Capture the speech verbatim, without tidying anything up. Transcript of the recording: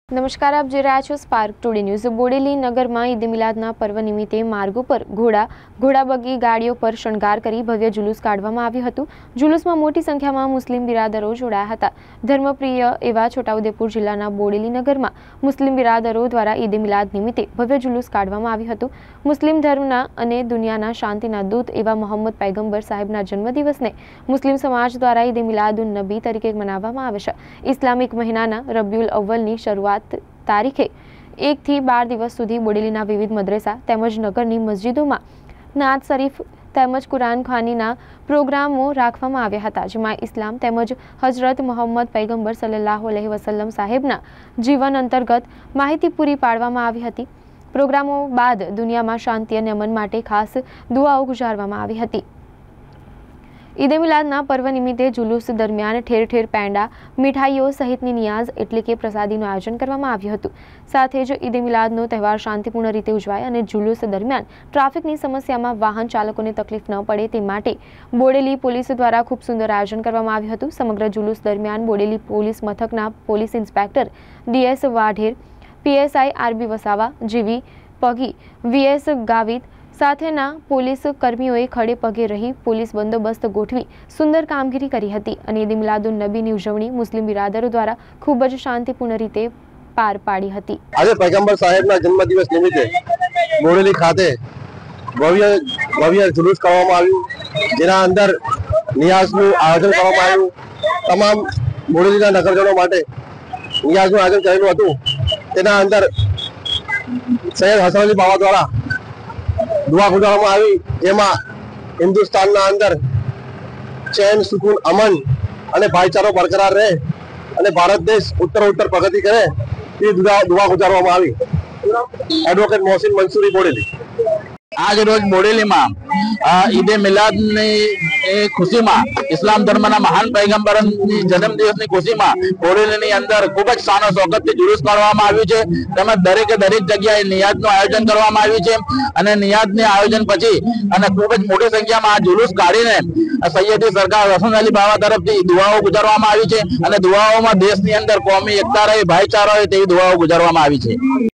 નમસ્કાર, આપ જોઈ રહ્યા છો સ્પાર્ક ટુડે ન્યૂઝ। બોડેલી નગરમાં ઈદ મિલાદના પર્વ નિમિત્તે માર્ગો પર ઘોડા ઘોડાબગી ગાડીઓ પર શણગાર કરી ભવ્ય જુલુસ કાઢવામાં આવ્યું હતું। જુલુસમાં મોટી સંખ્યામાં મુસ્લિમ બિરાદરો જોડાયા હતા। ધર્મપ્રિય એવા છોટાઉદેપુર જિલ્લાના બોડેલી નગરમાં મુસ્લિમ બિરાદરો દ્વારા ઈદ મિલાદ નિમિત્તે ભવ્ય જુલુસ કાઢવામાં આવ્યું હતું। મુસ્લિમ ધર્મના અને દુનિયાના શાંતિના દૂત એવા મોહમ્મદ પૈગંબર સાહેબના જન્મદિવસને મુસ્લિમ સમાજ દ્વારા ઈદ મિલાદુન નબી તરીકે મનાવવામાં આવે છે। ઇસ્લામિક મહિનાના રબિયુલ અવ્વલની શરૂઆત તારીખે એક થી બાર દિવસ સુધી બોડેલીના વિવિધ મદ્રેસા તેમજ નગરની મસ્જિદોમાં નાત શરીફ તેમજ કુરાન ખાનીના પ્રોગ્રામો રાખવામાં આવ્યા હતા, જેમાં ઇસ્લામ તેમજ હજરત મોહમ્મદ પૈગંબર સલ્લલ્લાહુ અલૈહિ વસલ્લમ સાહેબના જીવન અંતર્ગત માહિતી પૂરી પાડવામાં આવી હતી। પ્રોગ્રામો બાદ દુનિયામાં શાંતિ અને અમન માટે ખાસ દુઆઓ ગુજારવામાં આવી હતી। ઈદ મિલાદના પર્વ નિમિત્તે જુલુસ દરમિયાન ઠેર ઠેર પેંડા મીઠાઈઓ સહિતની નિયાઝ એટલે કે પ્રસાદીનું આયોજન કરવામાં આવ્યું હતું। સાથે જ ઈદ મિલાદનો તહેવાર શાંતિપૂર્ણ રીતે ઉજવાય અને જુલુસ દરમિયાન ટ્રાફિકની સમસ્યામાં વાહન ચાલકોને તકલીફ ન પડે તે માટે બોડેલી પોલીસ દ્વારા ખૂબ સુંદર આયોજન કરવામાં આવ્યું હતું। સમગ્ર જુલુસ દરમિયાન બોડેલી પોલીસ મથકના police inspector DS Vadher, PSI RB Vasava, GV Pagi, VS Gavit સાથેના પોલીસ કર્મીઓએ ખડે પગે રહી પોલીસ બંદોબસ્ત ગોઠવી સુંદર કામગીરી કરી હતી અને ઈદ મિલાદુન નબીની ઉજવણી મુસ્લિમ બિરાદરો દ્વારા ખૂબ જ શાંતિપૂર્ણ રીતે પાર પાડી હતી। આજે પૈગંબર સાહેબના જન્મદિવસ નિમિત્તે બોડેલી ખાતે ભવ્ય ભવ્ય જુલુસ કરવામાં આવ્યું, જેના અંદર નિયાઝનું આયોજન કરવામાં આવ્યું। તમામ બોડેલીના નગરજનો માટે નિયાઝનું આયોજન કરેલું હતું। તેના અંદર સૈયદ હસન અલી બાવા દ્વારા દુઆ ગુજારવામાં આવી, જેમાં હિન્દુસ્તાનના અંદર ચેન, સુકૂન, અમન અને ભાઈચારો બરકરાર રહે અને ભારત દેશ ઉત્તરોત્તર પ્રગતિ કરે તે દુઆ ગુજારવામાં આવી। એડવોકેટ મોહસિન મંસૂરી, બોડેલી। આજ રોજ બોડેલીમાં ઈદ મિલાદની ખુશીમાં ઇસ્લામ ધર્મના મહાન પૈગંબરની જન્મદિવસની ખુશીમાં બોડેલીની અંદર ખૂબ જ શાનો શોકતથી જુલુસ કાઢવામાં આવ્યું છે, તેમજ દરેકે દરેક જગ્યાએ નિયાઝનું આયોજન કરવામાં આવ્યું છે અને નિયાઝના આયોજન પછી અને ખૂબ જ મોટી સંખ્યામાં આ જુલુસ કાઢીને સૈયદી સરકાર હસન અલી બાવા તરફથી દુઆઓ ગુજારવામાં આવી છે અને દુઆઓમાં દેશની અંદર કોમી એકતા રહે, ભાઈચારો રહે તેવી દુઆઓ ગુજારવામાં આવી છે।